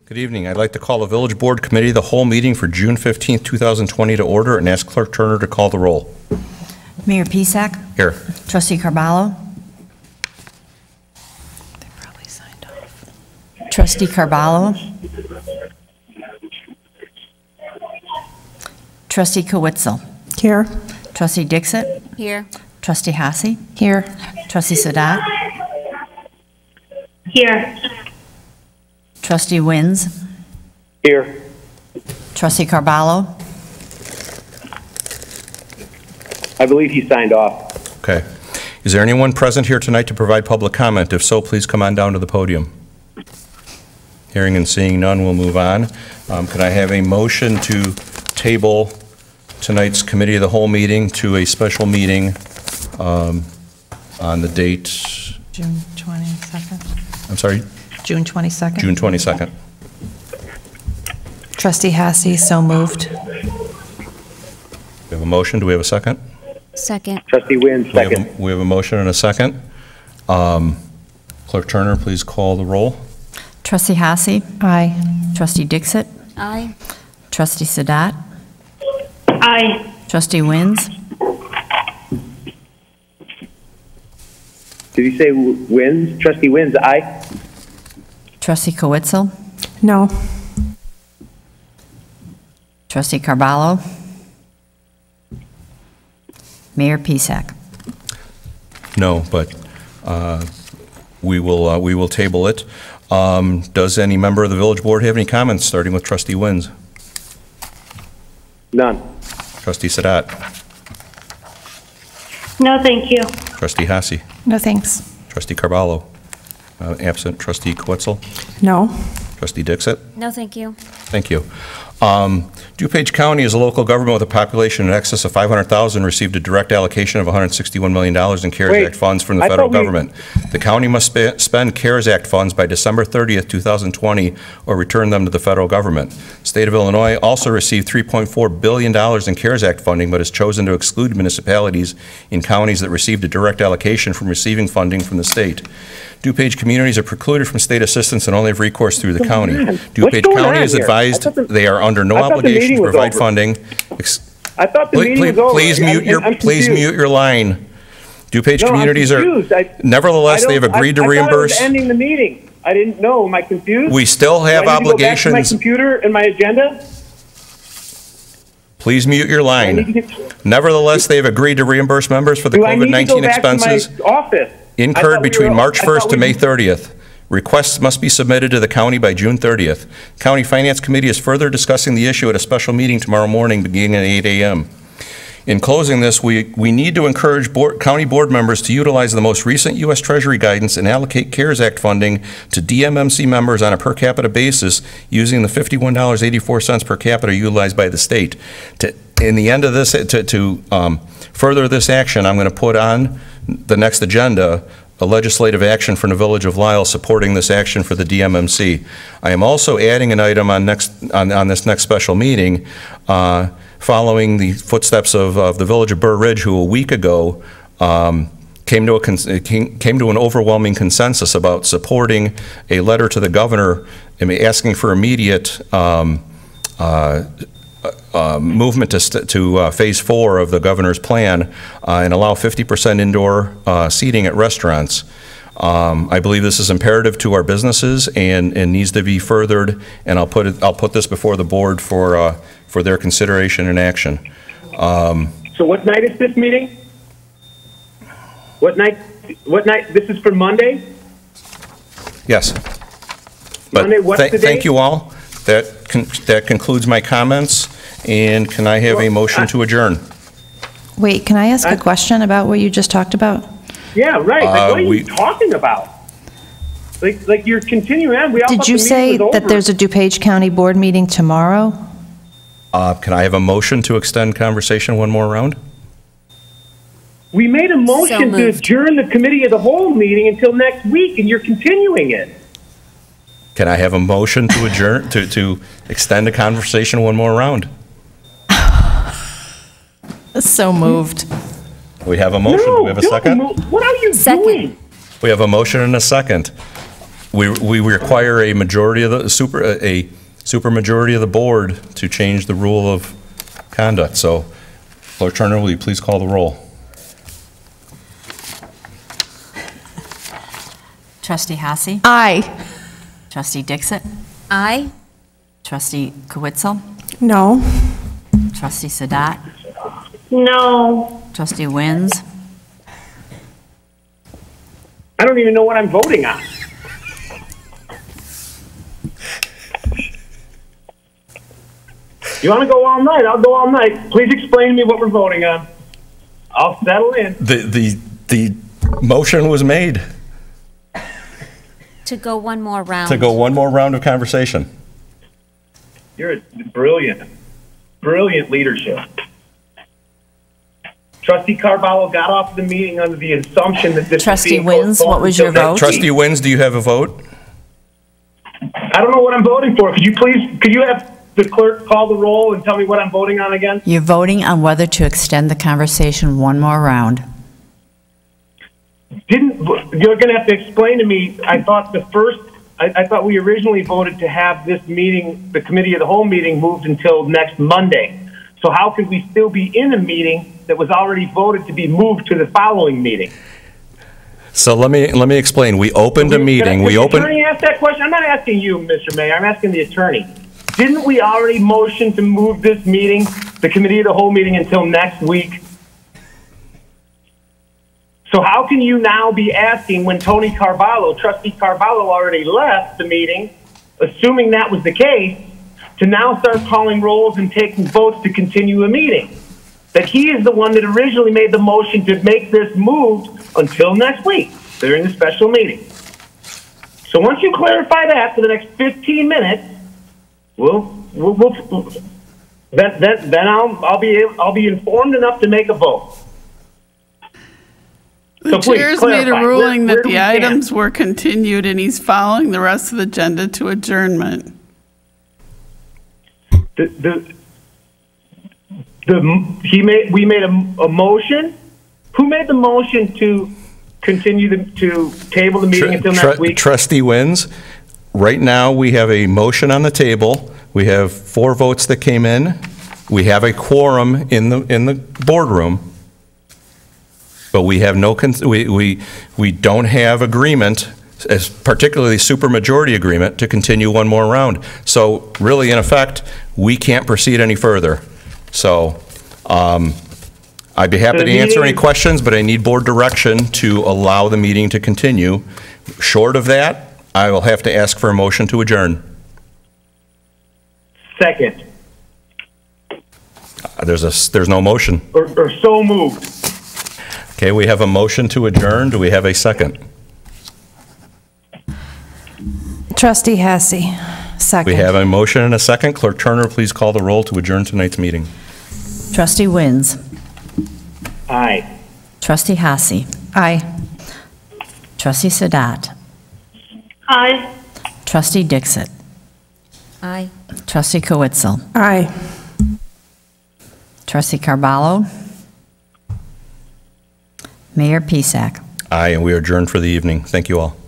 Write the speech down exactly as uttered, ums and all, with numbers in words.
Good evening. I'd like to call the Village Board Committee the whole meeting for June fifteenth, two thousand twenty to order and ask Clerk Turner to call the roll. Mayor Pisak. Here. Trustee Carballo. They probably signed off. Trustee Carballo. Trustee Kowitzel. Here. Trustee Dixit. Here. Trustee Hasse. Here. Trustee Sadat. Here. Trustee Wins. Here. Trustee Carballo. I believe he signed off. Okay. Is there anyone present here tonight to provide public comment? If so, please come on down to the podium. Hearing and seeing none, we'll move on. Um, can I have a motion to table tonight's Committee of the Whole meeting to a special meeting um, on the date? June twenty-second. I'm sorry? June twenty-second. June twenty-second. Trustee Hasse, so moved. We have a motion. Do we have a second? Second. Trustee Wynn, We have second. a, we have a motion and a second. Um, Clerk Turner, please call the roll. Trustee Hasse. Aye. Trustee Dixit. Aye. Trustee Sadat. Aye. Trustee Wins. Did he say Wins? Trustee Wins, aye. Trustee Kowitzel. No. Trustee Carballo. Mayor Pisak. No, but uh, we will uh, we will table it. Um, does any member of the village board have any comments, starting with Trustee Wins? None. Trustee Sadat. No, thank you. Trustee Hasse. No thanks. Trustee Carballo. Uh, absent. Trustee Kwetzel. No. Trustee Dixit. No, thank you. Thank you. Um, DuPage County is a local government with a population in excess of five hundred thousand, received a direct allocation of one hundred sixty-one million dollars in CARES Wait, Act funds from the I federal thought we- government. The county must spe- spend CARES Act funds by December thirtieth, two thousand twenty, or return them to the federal government. State of Illinois also received three point four billion dollars in CARES Act funding, but has chosen to exclude municipalities in counties that received a direct allocation from receiving funding from the state. DuPage communities are precluded from state assistance and only have recourse through the county. DuPage going County on is here? advised I thought the- they are under no I thought the obligation meeting to was provide over. funding. Ex- I thought the Please, meeting was please, over. please I'm- mute your, I'm please confused. mute your line. DuPage No, I'm communities are, confused. I- nevertheless, I they have don't- agreed I, to I thought I was reimburse. ending the meeting. I didn't know. Am I confused? We still have Do I need to go back to obligations. my computer and my agenda? Please mute your I need line. to get- Nevertheless, they have agreed to reimburse members for the Do I need COVID to go nineteen back to expenses my office? I incurred thought we between were- March I first thought to we- May thirtieth. Requests must be submitted to the county by June thirtieth. County Finance Committee is further discussing the issue at a special meeting tomorrow morning beginning at eight A M In closing this, we, we need to encourage board, county board members to utilize the most recent U S Treasury guidance and allocate CARES Act funding to D M M C members on a per capita basis using the fifty-one dollars and eighty-four cents per capita utilized by the state. To, in the end of this, to, to um, further this action, I'm going to put on the next agenda a legislative action from the Village of Lisle supporting this action for the D M M C. I am also adding an item on next on, on this next special meeting, uh, following the footsteps of, of the Village of Burr Ridge, who a week ago um, came to a cons came, came to an overwhelming consensus about supporting a letter to the governor asking for immediate um, uh, Uh, movement to, st to uh, phase four of the governor's plan uh, and allow fifty percent indoor uh, seating at restaurants. Um, I believe this is imperative to our businesses and, and needs to be furthered, and I'll put it, I'll put this before the board for uh, for their consideration and action. Um, So what night is this meeting? What night? What night? This is for Monday? yes. But Monday, what's th the date? thank you all. That con that concludes my comments. And can I have a motion to adjourn? Wait, can I ask I- a question about what you just talked about? Yeah, right. Like, Uh, what are we- you talking about? Like, like you're continuing on. We all Did thought you the meeting say was that over. there's a DuPage County Board meeting tomorrow? Uh, can I have a motion to extend conversation one more round? We made a motion to moved. adjourn the committee of the whole meeting until next week, and you're continuing it. Can I have a motion to adjourn, to, to extend the conversation one more round? So moved. We have a motion. Do No, we have a don't second? move. What are you Second. doing? We have a motion and a second. We, we require a majority of the, super, a super majority of the board to change the rule of conduct. So, Clerk Turner, will you please call the roll? Trustee Hassey. Aye. Trustee Dixit. Aye. Trustee Kowitzel. No. Trustee Sadat. No. Trustee Wins. I don't even know what I'm voting on. You want to go all night? I'll go all night. Please explain to me what we're voting on. I'll settle in. The, the, the motion was made To go one more round. to go one more round of conversation. You're brilliant. Brilliant leadership. Trustee Carvalho got off the meeting under the assumption that this Trustee was being Wins, postponed what was until your next vote? Trustee week. Wins, do you have a vote? I don't know what I'm voting for. Could you please, could you have the clerk call the roll and tell me what I'm voting on again? You're voting on whether to extend the conversation one more round. Didn't, you're going to have to explain to me, I thought the first, I, I thought we originally voted to have this meeting, the committee of the whole meeting, moved until next Monday. So how could we still be in a meeting that was already voted to be moved to the following meeting? So let me, let me explain. We opened a meeting. We Can the opened. attorney ask that question? I'm not asking you, Mister Mayor. I'm asking the attorney. Didn't we already motion to move this meeting, the committee of the whole meeting, until next week? So how can you now be asking when Tony Carvalho, Trustee Carvalho already left the meeting, assuming that was the case, to now start calling rolls and taking votes to continue a meeting? That he is the one that originally made the motion to make this moved until next week during the special meeting. So once you clarify that for the next fifteen minutes, we'll, we'll, we'll then, then, then I'll, I'll be able, I'll be informed enough to make a vote. The So please chair's made a clarify. ruling Where- where that do we the stand? items were continued, and he's following the rest of the agenda to adjournment. The, the, the, he made, we made a, a motion. Who made the motion to continue the, to table the meeting until Tru- next week? Trustee Wins, right now, we have a motion on the table. We have four votes that came in. We have a quorum in the, in the boardroom. But we have no, cons- we, we, we don't have agreement, as particularly supermajority agreement, to continue one more round. So really, in effect, we can't proceed any further. So um, I'd be happy The to answer any meeting- questions, but I need board direction to allow the meeting to continue. Short of that, I will have to ask for a motion to adjourn. Second, Uh, There's a, there's no motion. or, or so moved. Okay, we have a motion to adjourn. Do we have a second? Trustee Hassey, second. We have a motion and a second. Clerk Turner, please call the roll to adjourn tonight's meeting. Trustee Wins. Aye. Trustee Hassey. Aye. Trustee Sadat. Aye. Trustee Dixit. Aye. Trustee Kowitzel. Aye. Trustee Carballo. Mayor Pisak. Aye, and we are adjourned for the evening. Thank you all.